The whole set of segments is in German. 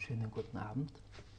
schönen guten Abend.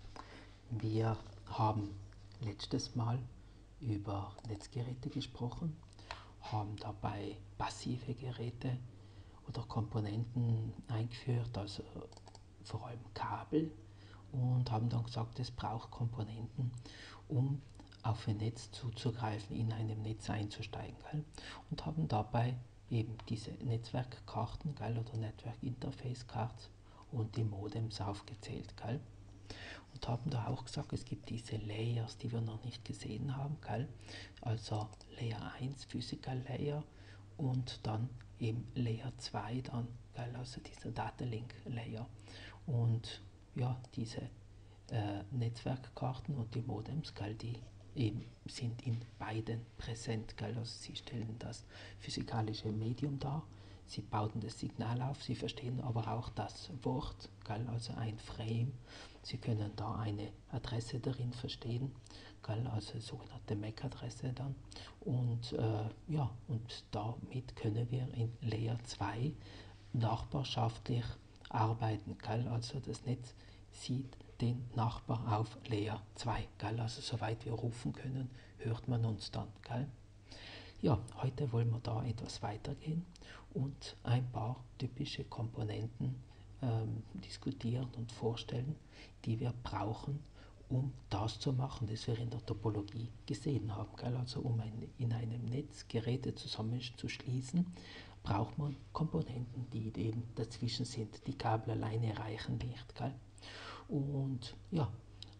Wir haben letztes Mal über Netzgeräte gesprochen, haben dabei passive Geräte oder Komponenten eingeführt, also vor allem Kabel, und haben dann gesagt, es braucht Komponenten, um auf ein Netz zuzugreifen, in einem Netz einzusteigen. Gell? Und haben dabei eben diese Netzwerkkarten, gell, oder Network Interface Cards und die Modems aufgezählt. Gell? Und haben da auch gesagt, es gibt diese Layers, die wir noch nicht gesehen haben. Gell? Also Layer 1, Physical Layer, und dann eben Layer 2 dann, gell? Also dieser Data Link Layer. Und ja, diese Netzwerkkarten und die Modems, gell, die eben sind in beiden präsent. Gell? Also sie stellen das physikalische Medium dar, sie bauen das Signal auf, sie verstehen aber auch das Wort, gell? Also ein Frame. Sie können da eine Adresse darin verstehen, gell? Also sogenannte MAC-Adresse dann. Und ja, und damit können wir in Layer 2 nachbarschaftlich arbeiten. Gell? Also das Netz sieht den Nachbar auf Layer 2. Gell? Also soweit wir rufen können, hört man uns dann. Gell? Ja, heute wollen wir da etwas weitergehen und ein paar typische Komponenten diskutieren und vorstellen, die wir brauchen, um das zu machen, das wir in der Topologie gesehen haben. Gell? Also um in einem Netz Geräte zusammenzuschließen, braucht man Komponenten, die eben dazwischen sind. Die Kabel alleine reichen nicht. Gell? Und ja,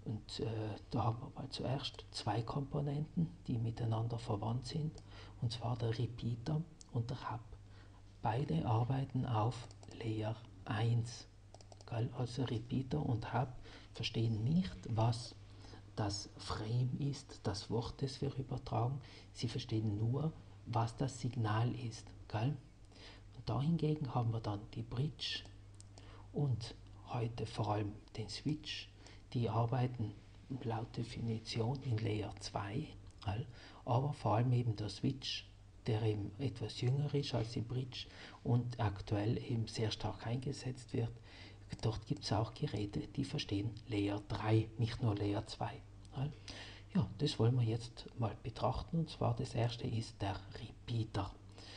da haben wir mal zuerst zwei Komponenten, die miteinander verwandt sind, und zwar der Repeater und der Hub. Beide arbeiten auf Layer 1. Gell? Also Repeater und Hub verstehen nicht, was das Frame ist, das Wort, das wir übertragen. Sie verstehen nur, was das Signal ist. Gell? Und da hingegen haben wir dann die Bridge und heute vor allem den Switch. Die arbeiten laut Definition in Layer 2, aber vor allem eben der Switch, der eben etwas jünger ist als die Bridge und aktuell eben sehr stark eingesetzt wird. Dort gibt es auch Geräte, die verstehen Layer 3, nicht nur Layer 2. Ja, das wollen wir jetzt mal betrachten, und zwar das erste ist der Repeater.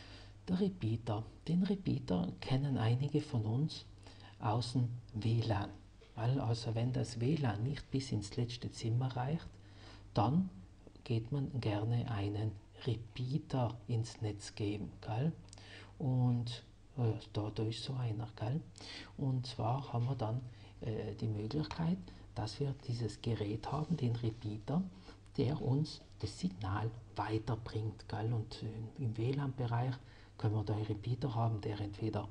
Den Repeater kennen einige von uns aus dem WLAN. Also wenn das WLAN nicht bis ins letzte Zimmer reicht, dann geht man gerne einen Repeater ins Netz geben. Gell? Und da ist so einer. Gell? Und zwar haben wir dann die Möglichkeit, dass wir dieses Gerät haben, den Repeater, der uns das Signal weiterbringt. Gell? Und im WLAN-Bereich können wir da einen Repeater haben, der entweder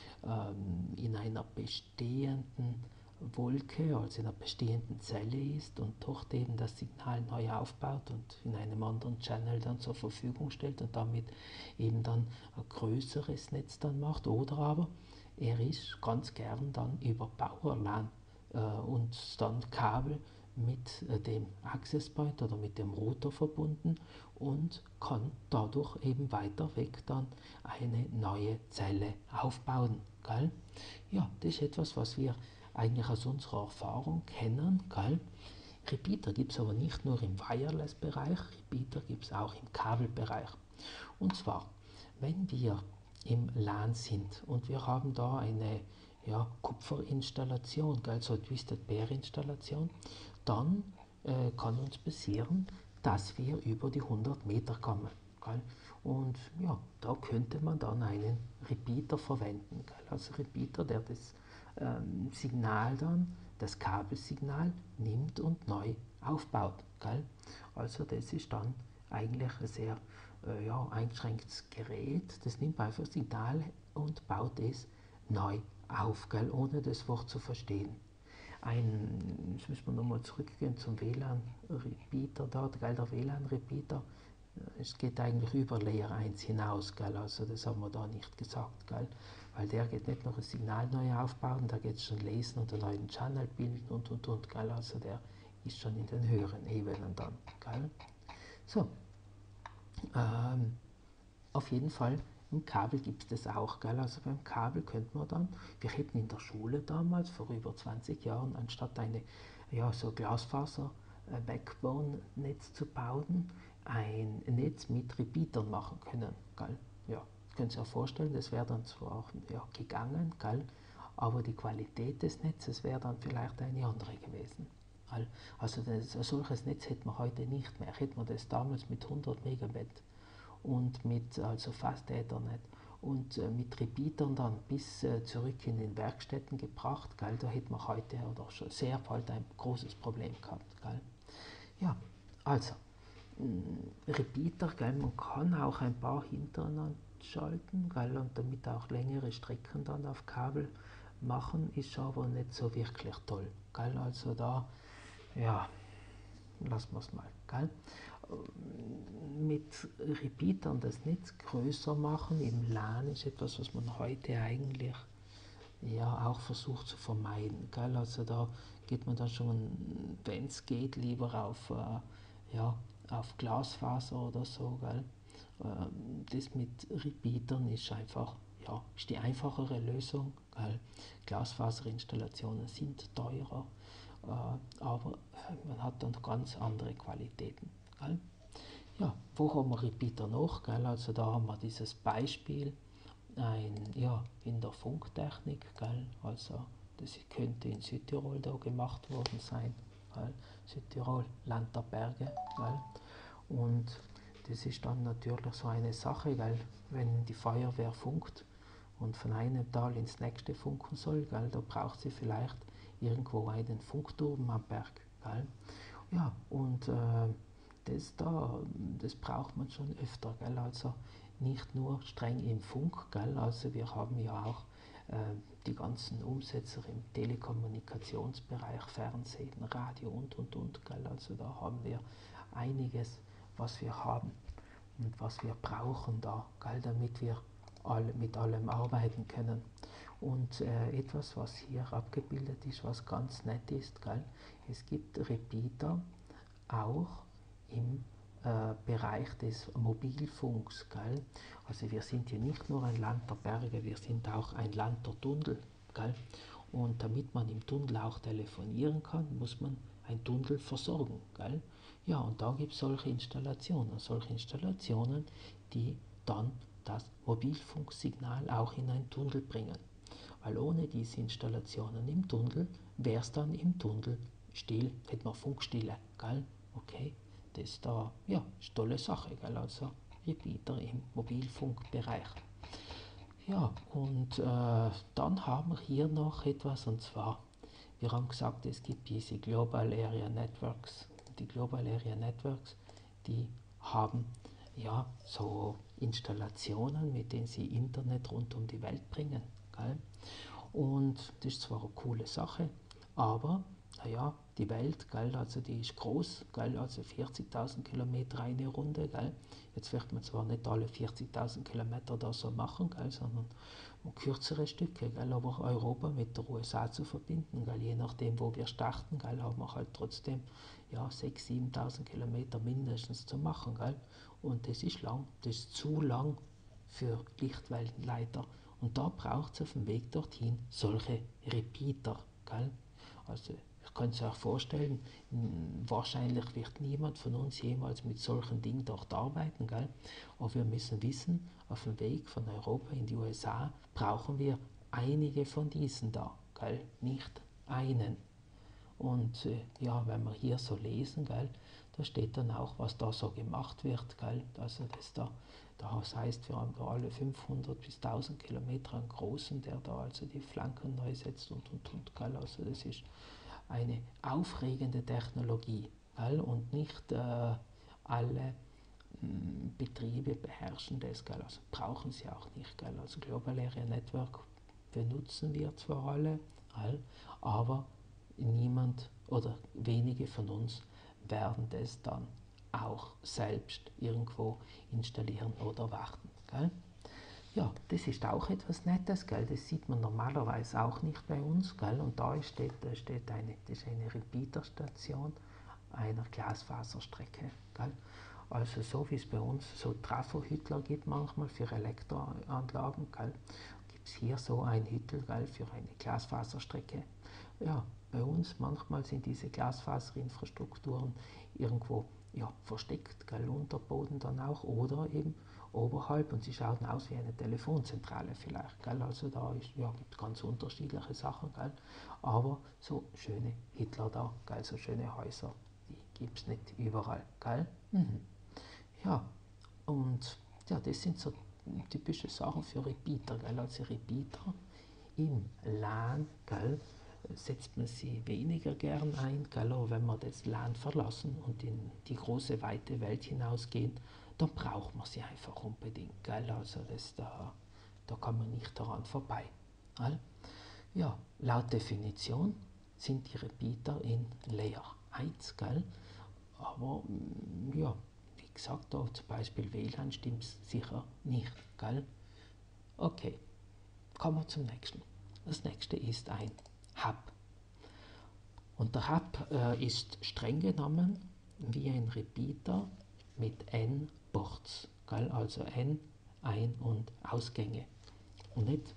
in einer bestehenden Wolke, also in einer bestehenden Zelle ist und dort eben das Signal neu aufbaut und in einem anderen Channel dann zur Verfügung stellt und damit eben dann ein größeres Netz dann macht, oder aber er ist ganz gern dann über Powerlan und dann Kabel mit dem Access Point oder mit dem Router verbunden und kann dadurch eben weiter weg dann eine neue Zelle aufbauen. Gell? Ja, das ist etwas, was wir eigentlich aus unserer Erfahrung kennen. Gell? Repeater gibt es aber nicht nur im Wireless-Bereich, Repeater gibt es auch im Kabelbereich. Und zwar, wenn wir im LAN sind und wir haben da eine Kupferinstallation, so eine Twisted Pair Installation, dann kann uns passieren, dass wir über die 100 Meter kommen. Gell? Und ja, da könnte man dann einen Repeater verwenden. Gell? Also Repeater, der das Signal dann, das Kabelsignal nimmt und neu aufbaut. Gell? Also das ist dann eigentlich ein sehr eingeschränktes Gerät, das nimmt einfach Signal und baut es neu auf, gell? Ohne das Wort zu verstehen. Jetzt müssen wir nochmal zurückgehen zum WLAN-Repeater da, gell? Der WLAN-Repeater, es geht eigentlich über Layer 1 hinaus, gell? Also das haben wir da nicht gesagt, gell? Weil der geht nicht noch ein Signal neu aufbauen, da geht es schon lesen und einen neuen Channel bilden und, gell? Also der ist schon in den höheren Ebenen dann, gell? So, auf jeden Fall Im Kabel gibt es das auch, gell? Also beim Kabel könnte man dann, wir hätten in der Schule damals, vor über 20 Jahren, anstatt eine, ja, so Glasfaser-Backbone-Netz zu bauen, ein Netz mit Repeatern machen können, gell? Ja, können Sie sich vorstellen, das wäre dann zwar auch, ja, gegangen, gell? Aber die Qualität des Netzes wäre dann vielleicht eine andere gewesen. Also ein solches Netz hätte man heute nicht mehr. Hätte man das damals mit 100 Megabit und mit also Fast Ethernet und mit Repeatern dann bis zurück in den Werkstätten gebracht, gell, da hätte man heute oder schon sehr bald ein großes Problem gehabt. Gell. Ja, also Repeater, gell, man kann auch ein paar hintereinander schalten, gell, und damit auch längere Strecken dann auf Kabel machen, ist aber nicht so wirklich toll. Gell. Also da, ja, lassen wir es mal. Gell. Mit Repeatern das Netz größer machen im LAN ist etwas, was man heute eigentlich ja auch versucht zu vermeiden. Gell? Also da geht man dann schon, wenn es geht, lieber auf, ja, auf Glasfaser oder so. Gell? Das mit Repeatern ist einfach, ja, ist die einfachere Lösung. Gell? Glasfaserinstallationen sind teurer, aber man hat dann ganz andere Qualitäten. Gell? Ja, wo haben wir Repeater noch? Gell? Also da haben wir dieses Beispiel ja, in der Funktechnik. Gell? Also das könnte in Südtirol da gemacht worden sein. Gell? Südtirol, Land der Berge. Gell? Und das ist dann natürlich so eine Sache, gell? Wenn die Feuerwehr funkt und von einem Tal ins nächste funken soll, gell? Da braucht sie vielleicht irgendwo einen Funkturm am Berg. Gell? Ja, und das braucht man schon öfter, gell? Also nicht nur streng im Funk, gell? Also wir haben ja auch die ganzen Umsetzer im Telekommunikationsbereich, Fernsehen, Radio und, gell? Also da haben wir einiges, was wir haben und was wir brauchen da, gell? Damit wir mit allem arbeiten können. Und etwas, was hier abgebildet ist, was ganz nett ist, gell? Es gibt Repeater auch im Bereich des Mobilfunks. Gell? Also wir sind hier nicht nur ein Land der Berge, wir sind auch ein Land der Tunnel. Gell? Und damit man im Tunnel auch telefonieren kann, muss man ein Tunnel versorgen. Gell? Ja, und da gibt es solche Installationen, die dann das Mobilfunksignal auch in einen Tunnel bringen. Weil ohne diese Installationen im Tunnel wäre es dann im Tunnel still, hätte man Funkstille. Gell? Okay, das da, ja, ist eine tolle Sache, gell? Also Repeater im Mobilfunkbereich. Ja, und dann haben wir hier noch etwas, und zwar, wir haben gesagt, es gibt diese Global Area Networks. Die Global Area Networks, die haben ja so Installationen, mit denen sie Internet rund um die Welt bringen. Gell? Und das ist zwar eine coole Sache, aber naja, die Welt, gell, also die ist groß, gell, also 40.000 Kilometer eine Runde. Gell. Jetzt wird man zwar nicht alle 40.000 Kilometer da so machen, gell, sondern kürzere Stücke, gell, aber Europa mit der USA zu verbinden, gell, je nachdem, wo wir starten, gell, haben wir halt trotzdem ja, 6.000, 7.000 Kilometer mindestens zu machen. Gell. Und das ist lang, das ist zu lang für Lichtwellenleiter. Und da braucht es auf dem Weg dorthin solche Repeater. Gell? Also ich kann es auch vorstellen, wahrscheinlich wird niemand von uns jemals mit solchen Dingen dort arbeiten. Gell? Aber wir müssen wissen, auf dem Weg von Europa in die USA brauchen wir einige von diesen da. Gell? Nicht einen. Und ja, wenn wir hier so lesen, gell, da steht dann auch, was da so gemacht wird. Gell. Also das heißt, wir haben da alle 500 bis 1000 Kilometer einen großen, der da also die Flanken neu setzt und. Gell. Also das ist eine aufregende Technologie. Gell. Und nicht alle Betriebe beherrschen das. Gell. Also brauchen sie auch nicht. Gell. Also Global Area Network benutzen wir zwar alle, gell, aber niemand oder wenige von uns werden das dann auch selbst irgendwo installieren oder warten. Gell? Ja, das ist auch etwas Nettes, gell? Das sieht man normalerweise auch nicht bei uns. Gell? Und da steht das ist eine Repeaterstation einer Glasfaserstrecke. Gell? Also so wie es bei uns so Trafo-Hüttler gibt manchmal für Elektroanlagen, gibt es hier so ein Hüttel für eine Glasfaserstrecke. Ja, bei uns manchmal sind diese Glasfaserinfrastrukturen irgendwo versteckt, unter Boden dann auch, oder eben oberhalb, und sie schauen aus wie eine Telefonzentrale vielleicht. Also da gibt es ganz unterschiedliche Sachen, aber so schöne Hitler da, so schöne Häuser, die gibt es nicht überall. Mhm. Ja, und ja, das sind so typische Sachen für Repeater. Also Repeater im LAN setzt man sie weniger gern ein, aber wenn wir das LAN verlassen und in die große, weite Welt hinausgehen, dann braucht man sie einfach unbedingt. Also da kann man nicht daran vorbei. Ja, laut Definition sind die Repeater in Layer 1, aber ja, wie gesagt, da zum Beispiel WLAN stimmt sicher nicht. Okay, kommen wir zum nächsten. Das nächste ist ein Hub. Und der Hub ist streng genommen wie ein Repeater mit N Ports, also N Ein- und Ausgänge. Und nicht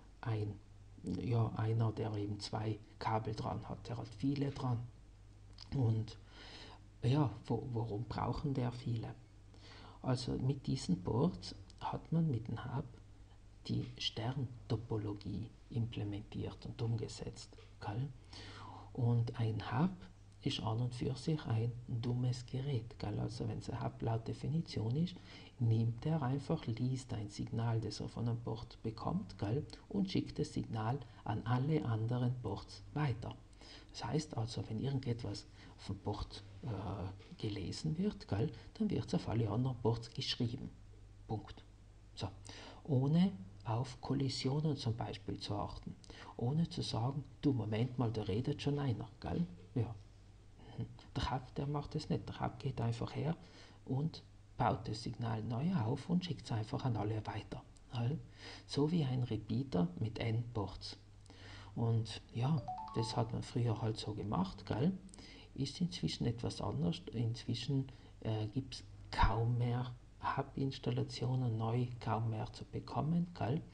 einer, der eben 2 Kabel dran hat, der hat viele dran. Und ja, warum brauchen der viele? Also mit diesen Ports hat man mit dem Hub die Sterntopologie implementiert und umgesetzt. Und ein Hub ist an und für sich ein dummes Gerät. Also wenn es ein Hub laut Definition ist, nimmt er einfach, liest ein Signal, das er von einem Port bekommt, und schickt das Signal an alle anderen Ports weiter. Das heißt also, wenn irgendetwas vom Port gelesen wird, dann wird es auf alle anderen Ports geschrieben. Punkt. So. Ohne auf Kollisionen zum Beispiel zu achten. Ohne zu sagen, du, Moment mal, da redet schon einer, Ja. Der Hub, der macht das nicht. Der Hub geht einfach her und baut das Signal neu auf und schickt es einfach an alle weiter. So wie ein Repeater mit N-Ports. Und ja, das hat man früher halt so gemacht, ist inzwischen etwas anders. Inzwischen gibt es kaum mehr Hub-Installationen, neu kaum mehr zu bekommen.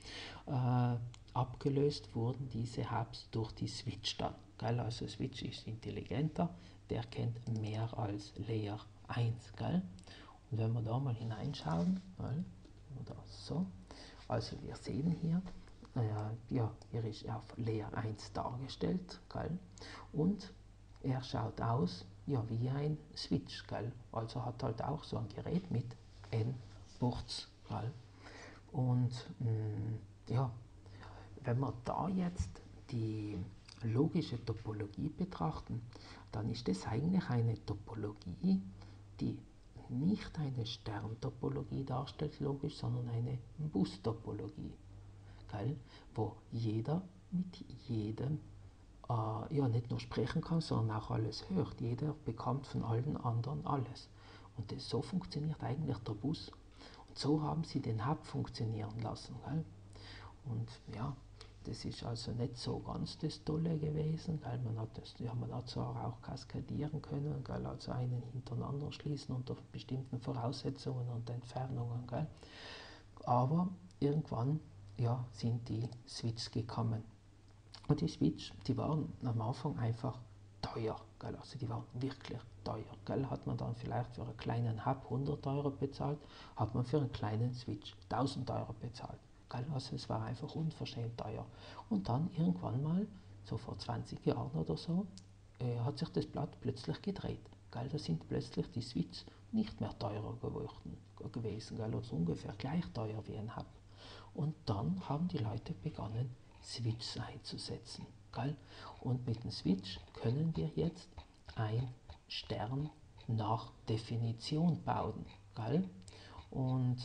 Abgelöst wurden diese Hubs durch die Switch dann. Also Switch ist intelligenter, der kennt mehr als Layer 1. Und wenn wir da mal hineinschauen, oder so, also wir sehen hier, hier ist auf Layer 1 dargestellt, und er schaut aus wie ein Switch, also hat halt auch so ein Gerät mit N-Ports. Und ja, wenn wir da jetzt die logische Topologie betrachten, dann ist das eigentlich eine Topologie, die nicht eine Sterntopologie darstellt, logisch, sondern eine Bus-Topologie, wo jeder mit jedem nicht nur sprechen kann, sondern auch alles hört. Jeder bekommt von allen anderen alles. Und so funktioniert eigentlich der Bus. Und so haben sie den Hub funktionieren lassen. Und ja, das ist also nicht so ganz das Tolle gewesen. Man hat zwar auch kaskadieren können, also einen hintereinander schließen unter bestimmten Voraussetzungen und Entfernungen. Aber irgendwann sind die Switches gekommen. Und die Switch, die waren am Anfang einfach teuer, also die waren wirklich teuer. Hat man dann vielleicht für einen kleinen Hub 100 Euro bezahlt, hat man für einen kleinen Switch 1000 Euro bezahlt. Also es war einfach unverschämt teuer. Und dann irgendwann mal, so vor 20 Jahren oder so, hat sich das Blatt plötzlich gedreht. Da sind plötzlich die Switches nicht mehr teurer gewesen, also ungefähr gleich teuer wie ein Hub. Und dann haben die Leute begonnen, Switches einzusetzen. Und mit dem Switch können wir jetzt ein Stern nach Definition bauen. Und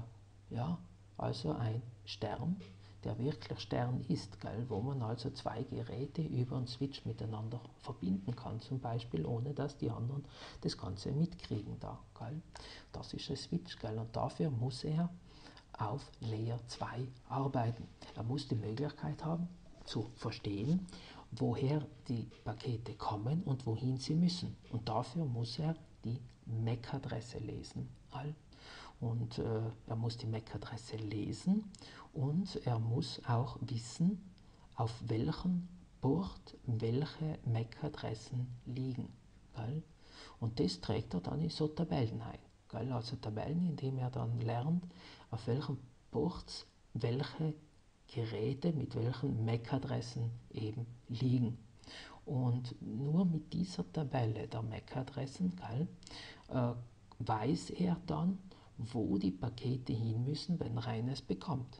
also ein Stern, der wirklich Stern ist, wo man also 2 Geräte über einen Switch miteinander verbinden kann, zum Beispiel, ohne dass die anderen das Ganze mitkriegen da. Das ist ein Switch, und dafür muss er auf Layer 2 arbeiten. Er muss die Möglichkeit haben zu verstehen, woher die Pakete kommen und wohin sie müssen. Und dafür muss er die MAC-Adresse lesen. Und er muss die MAC-Adresse lesen und er muss auch wissen, auf welchem Port welche MAC-Adressen liegen. Und das trägt er dann in so Tabellen ein. Also Tabellen, in denen er dann lernt, auf welchen Ports welche Geräte mit welchen MAC-Adressen eben liegen. Und nur mit dieser Tabelle der MAC-Adressen weiß er dann, wo die Pakete hin müssen, wenn er eines bekommt.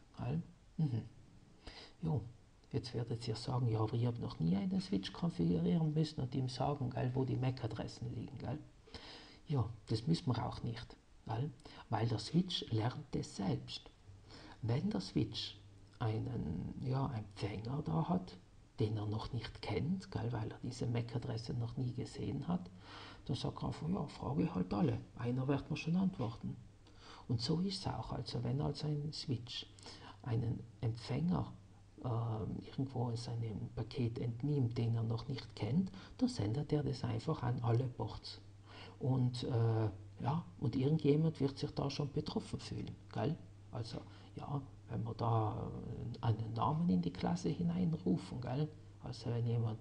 Jo, jetzt werdet ihr sagen, ja, aber ich habe noch nie einen Switch konfigurieren müssen und ihm sagen, wo die MAC-Adressen liegen. Ja, das müssen wir auch nicht, weil der Switch lernt es selbst. Wenn der Switch einen Empfänger da hat, den er noch nicht kennt, weil er diese MAC-Adresse noch nie gesehen hat, dann sagt er einfach, ja, frage halt alle, einer wird mir schon antworten. Und so ist es auch, also wenn also ein Switch einen Empfänger irgendwo in seinem Paket entnimmt, den er noch nicht kennt, dann sendet er das einfach an alle Ports. Und und irgendjemand wird sich da schon betroffen fühlen, Also ja, wenn wir da einen Namen in die Klasse hineinrufen, Also wenn jemand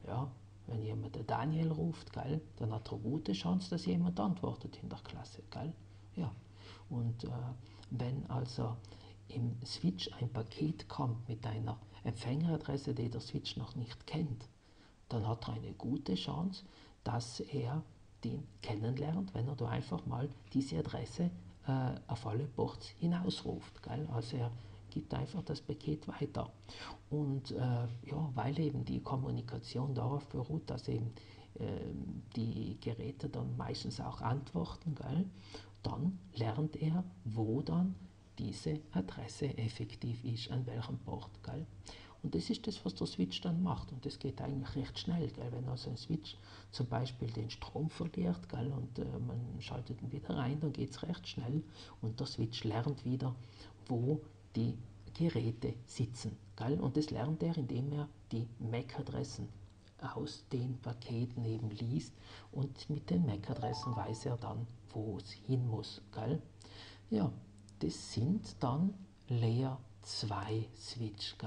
den Daniel ruft, dann hat er eine gute Chance, dass jemand antwortet in der Klasse, Ja. Und wenn also im Switch ein Paket kommt mit einer Empfängeradresse, die der Switch noch nicht kennt, dann hat er eine gute Chance, dass er den kennenlernt, wenn er da einfach mal diese Adresse auf alle Ports hinausruft. Also er gibt einfach das Paket weiter. Und weil eben die Kommunikation darauf beruht, dass eben die Geräte dann meistens auch antworten, dann lernt er, wo dann diese Adresse effektiv ist, an welchem Port. Und das ist das, was der Switch dann macht. Und das geht eigentlich recht schnell. Wenn also ein Switch zum Beispiel den Strom verliert und man schaltet ihn wieder ein, dann geht es recht schnell und der Switch lernt wieder, wo die Geräte sitzen. Und das lernt er, indem er die MAC-Adressen aus den Paketen eben liest und mit den MAC-Adressen weiß er dann, wo es hin muss. Ja, das sind dann Layer 2 Switch.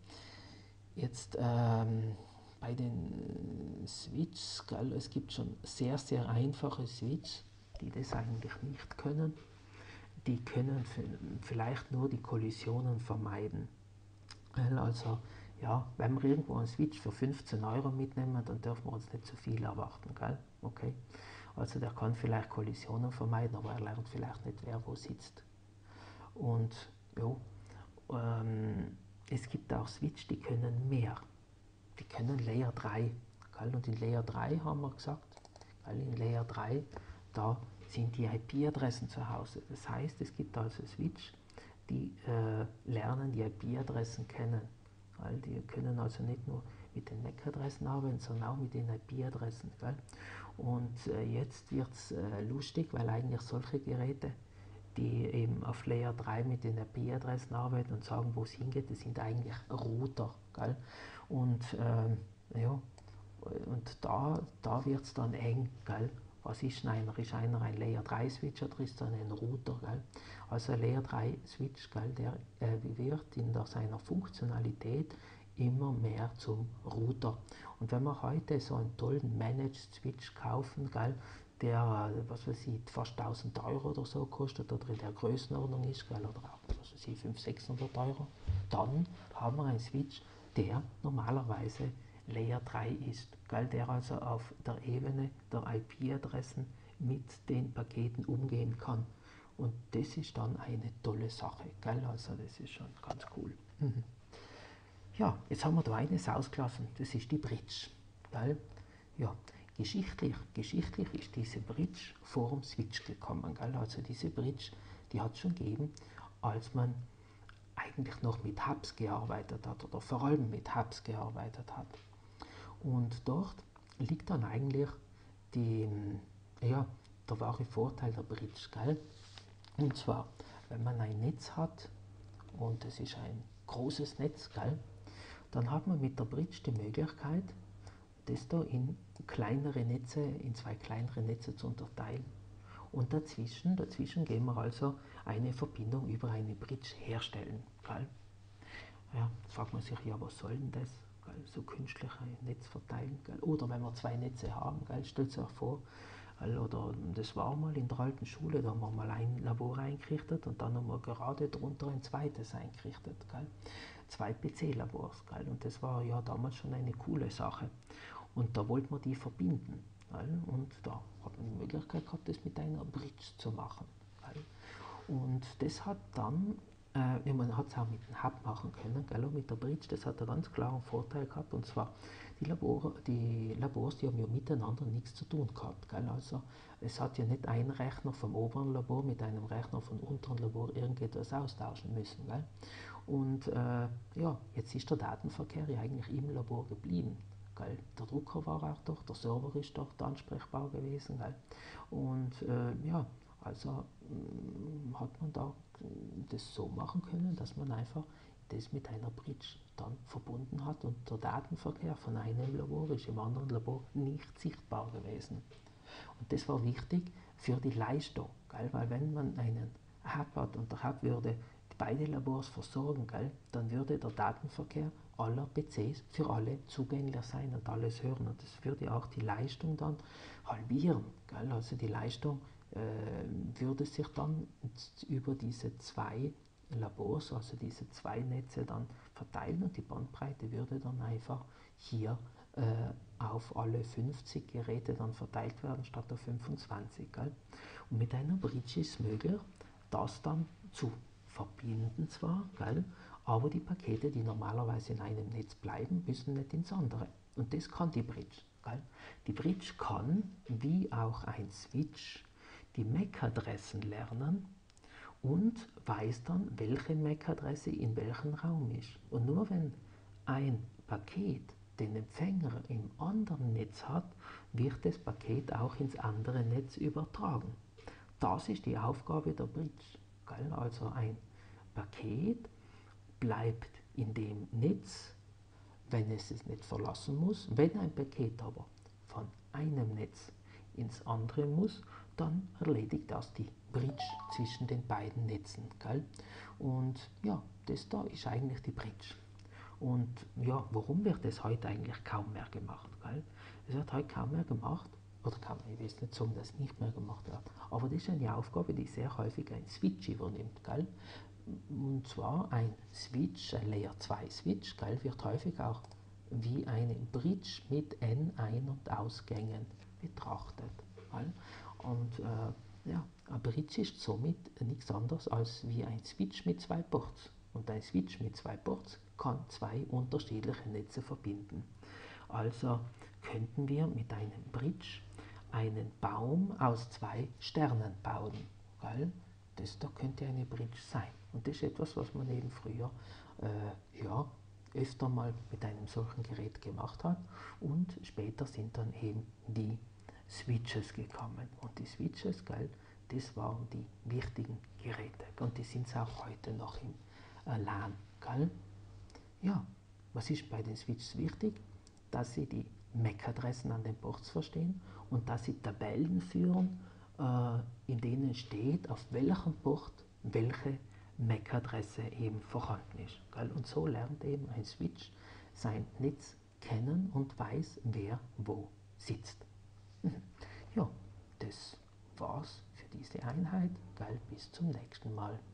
Jetzt bei den Switches, es gibt schon sehr, sehr einfache Switches, die das eigentlich nicht können. Die können vielleicht nur die Kollisionen vermeiden. Also ja, wenn wir irgendwo einen Switch für 15 € mitnehmen, dann dürfen wir uns nicht zu viel erwarten. Okay? Also der kann vielleicht Kollisionen vermeiden, aber er lernt vielleicht nicht, wer wo sitzt. Und es gibt auch Switch, die können mehr. Die können Layer 3. Und in Layer 3 haben wir gesagt, in Layer 3, da sind die IP-Adressen zu Hause. Das heißt, es gibt also Switch, die lernen die IP-Adressen kennen. Die können also nicht nur mit den MAC-Adressen arbeiten, sondern auch mit den IP-Adressen. Und jetzt wird es lustig, weil eigentlich solche Geräte, die eben auf Layer 3 mit den IP-Adressen arbeiten und sagen, wo es hingeht, das sind eigentlich Router. Und und da wird es dann eng. Was ist einer? Ist einer ein Layer 3 Switch oder ist dann ein Router? Also ein Layer 3 Switch, der wird in seiner Funktionalität immer mehr zum Router. Und wenn wir heute so einen tollen Managed Switch kaufen, der, was weiß ich, fast 1000 € oder so kostet oder in der Größenordnung ist, oder auch, was weiß ich, 500, 600 €, dann haben wir einen Switch, der normalerweise Layer 3 ist, der also auf der Ebene der IP-Adressen mit den Paketen umgehen kann. Und das ist dann eine tolle Sache, also das ist schon ganz cool. Ja, jetzt haben wir da eines ausgelassen, das ist die Bridge. Ja, geschichtlich ist diese Bridge vor dem Switch gekommen. Also diese Bridge, die hat es schon gegeben, als man eigentlich noch mit Hubs gearbeitet hat oder vor allem mit Hubs gearbeitet hat. Und dort liegt dann eigentlich der wahre Vorteil der Bridge. Und zwar, wenn man ein Netz hat und es ist ein großes Netz, dann hat man mit der Bridge die Möglichkeit, das da in kleinere Netze, in zwei kleinere Netze zu unterteilen. Und dazwischen gehen wir also eine Verbindung über eine Bridge herstellen. Gell? Ja, jetzt fragt man sich, ja, was soll denn das? Gell? So künstliche Netz verteilen. Gell? Oder wenn wir zwei Netze haben, stellt sich vor, oder das war mal in der alten Schule, da haben wir mal ein Labor eingerichtet und dann haben wir gerade drunter ein zweites eingerichtet. Gell? Zwei PC-Labors. Und das war ja damals schon eine coole Sache. Und da wollten wir die verbinden. Gell? Und da hat man die Möglichkeit gehabt, das mit einer Bridge zu machen. Gell? Und das hat dann, man hat es auch mit dem Hub machen können, gell? Mit der Bridge, das hat einen ganz klaren Vorteil gehabt, und zwar die Labors, die haben ja miteinander nichts zu tun gehabt. Gell? Also es hat ja nicht ein Rechner vom oberen Labor mit einem Rechner vom unteren Labor irgendetwas austauschen müssen. Gell? Und ja, jetzt ist der Datenverkehr ja eigentlich im Labor geblieben. Gell? Der Drucker war auch dort, der Server ist dort ansprechbar gewesen. Gell? Und ja, also hat man da das so machen können, dass man einfach das mit einer Bridge dann verbunden hat und der Datenverkehr von einem Labor ist im anderen Labor nicht sichtbar gewesen. Und das war wichtig für die Leistung, gell? Weil wenn man einen Hub hat und der Hub würde beide Labors versorgen, gell? Dann würde der Datenverkehr aller PCs für alle zugänglich sein und alles hören. Und das würde auch die Leistung dann halbieren. Gell? Also die Leistung würde sich dann über diese zwei Labors, also diese zwei Netze dann verteilen und die Bandbreite würde dann einfach hier auf alle 50 Geräte dann verteilt werden statt auf 25. Gell? Und mit einer Bridge ist es möglich, das dann zu verbinden zwar, gell? Aber die Pakete, die normalerweise in einem Netz bleiben, müssen nicht ins andere. Und das kann die Bridge. Gell? Die Bridge kann, wie auch ein Switch, die MAC-Adressen lernen und weiß dann, welche MAC-Adresse in welchem Raum ist. Und nur wenn ein Paket den Empfänger im anderen Netz hat, wird das Paket auch ins andere Netz übertragen. Das ist die Aufgabe der Bridge. Also ein Paket bleibt in dem Netz, wenn es nicht verlassen muss. Wenn ein Paket aber von einem Netz ins andere muss, dann erledigt das die Bridge zwischen den beiden Netzen. Und ja, das da ist eigentlich die Bridge. Und ja, warum wird das heute eigentlich kaum mehr gemacht? Es wird heute kaum mehr gemacht, oder kann man, ich will nicht sagen, dass es nicht mehr gemacht wird, aber das ist eine Aufgabe, die sehr häufig ein Switch übernimmt. Und zwar ein Switch, ein Layer 2 Switch, wird häufig auch wie eine Bridge mit N-Ein- und Ausgängen betrachtet. Und ja, eine Bridge ist somit nichts anderes als wie ein Switch mit zwei Ports. Und ein Switch mit zwei Ports kann zwei unterschiedliche Netze verbinden. Also könnten wir mit einem Bridge einen Baum aus zwei Sternen bauen. Das da könnte eine Bridge sein. Und das ist etwas, was man eben früher ja, öfter mal mit einem solchen Gerät gemacht hat. Und später sind dann eben die Switches gekommen. Und die Switches, das waren die wichtigen Geräte. Und die sind es auch heute noch im LAN. Ja, was ist bei den Switches wichtig? Dass sie die MAC-Adressen an den Ports verstehen und dass sie Tabellen führen, in denen steht, auf welchem Port welche MAC-Adresse eben vorhanden ist. Und so lernt eben ein Switch sein Netz kennen und weiß, wer wo sitzt. Ja, das war's für diese Einheit. Bis zum nächsten Mal.